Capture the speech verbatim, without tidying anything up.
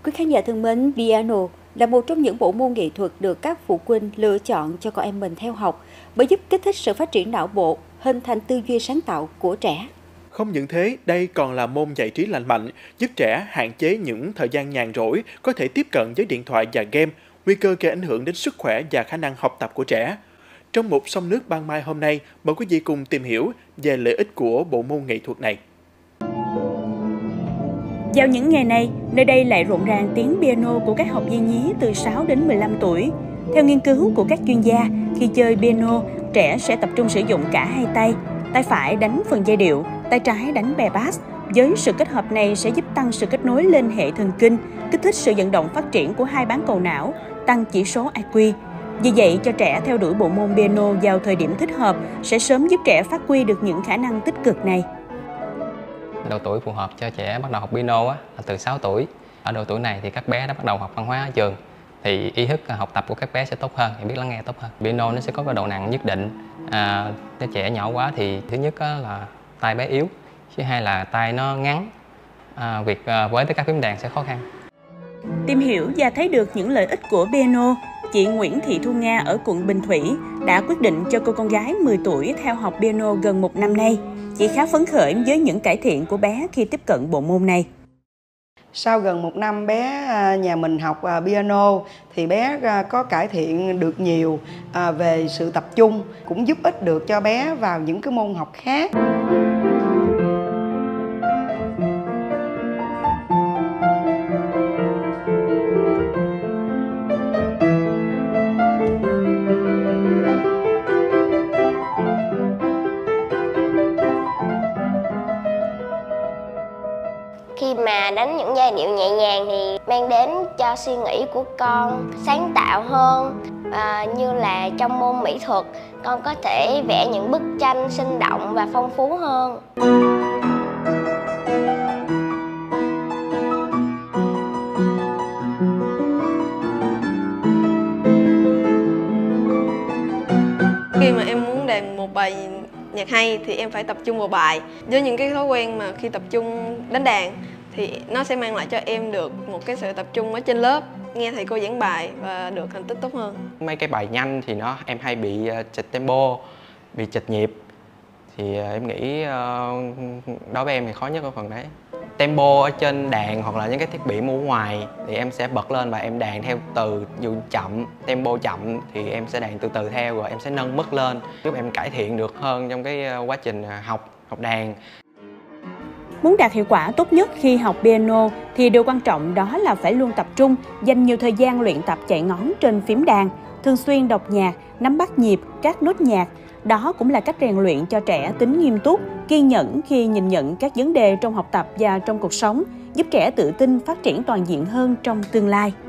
Quý khán giả thân mến, piano là một trong những bộ môn nghệ thuật được các phụ huynh lựa chọn cho con em mình theo học bởi giúp kích thích sự phát triển não bộ, hình thành tư duy sáng tạo của trẻ. Không những thế, đây còn là môn giải trí lành mạnh, giúp trẻ hạn chế những thời gian nhàn rỗi, có thể tiếp cận với điện thoại và game, nguy cơ gây ảnh hưởng đến sức khỏe và khả năng học tập của trẻ. Trong một Sông nước ban mai hôm nay, mời quý vị cùng tìm hiểu về lợi ích của bộ môn nghệ thuật này. Vào những ngày này, nơi đây lại rộn ràng tiếng piano của các học viên nhí từ sáu đến mười lăm tuổi. Theo nghiên cứu của các chuyên gia, khi chơi piano, trẻ sẽ tập trung sử dụng cả hai tay. Tay phải đánh phần giai điệu, tay trái đánh bè bass. Với sự kết hợp này sẽ giúp tăng sự kết nối lên hệ thần kinh, kích thích sự vận động phát triển của hai bán cầu não, tăng chỉ số i kiu. Vì vậy, cho trẻ theo đuổi bộ môn piano vào thời điểm thích hợp sẽ sớm giúp trẻ phát huy được những khả năng tích cực này. Độ tuổi phù hợp cho trẻ bắt đầu học piano á, là từ sáu tuổi. Ở độ tuổi này thì các bé đã bắt đầu học văn hóa ở trường, thì ý thức học tập của các bé sẽ tốt hơn, thì biết lắng nghe tốt hơn. Piano nó sẽ có cái độ nặng nhất định. À, nếu trẻ nhỏ quá thì thứ nhất là tay bé yếu, thứ hai là tay nó ngắn, à, việc với tới các phím đàn sẽ khó khăn. Tìm hiểu và thấy được những lợi ích của piano, chị Nguyễn Thị Thu Nga ở quận Bình Thủy đã quyết định cho cô con gái mười tuổi theo học piano gần một năm nay. Chị khá phấn khởi với những cải thiện của bé khi tiếp cận bộ môn này. Sau gần một năm bé nhà mình học piano thì bé có cải thiện được nhiều về sự tập trung, cũng giúp ích được cho bé vào những cái môn học khác. Khi mà đánh những giai điệu nhẹ nhàng thì mang đến cho suy nghĩ của con sáng tạo hơn. À, như là trong môn mỹ thuật, con có thể vẽ những bức tranh sinh động và phong phú hơn. Khi mà em muốn đàn một bài nhạc hay thì em phải tập trung vào bài. Với những cái thói quen mà khi tập trung đánh đàn thì nó sẽ mang lại cho em được một cái sự tập trung ở trên lớp, nghe thầy cô giảng bài và được thành tích tốt hơn. Mấy cái bài nhanh thì nó em hay bị chệch tempo, bị chệch nhịp. Thì em nghĩ đối với em thì khó nhất ở phần đấy. Tempo ở trên đàn hoặc là những cái thiết bị mua ngoài thì em sẽ bật lên và em đàn theo từ, dù chậm, tempo chậm thì em sẽ đàn từ từ theo, rồi em sẽ nâng mức lên, giúp em cải thiện được hơn trong cái quá trình học, học đàn. Muốn đạt hiệu quả tốt nhất khi học piano thì điều quan trọng đó là phải luôn tập trung, dành nhiều thời gian luyện tập chạy ngón trên phím đàn, thường xuyên đọc nhạc, nắm bắt nhịp, các nốt nhạc. Đó cũng là cách rèn luyện cho trẻ tính nghiêm túc, kiên nhẫn khi nhìn nhận các vấn đề trong học tập và trong cuộc sống, giúp trẻ tự tin phát triển toàn diện hơn trong tương lai.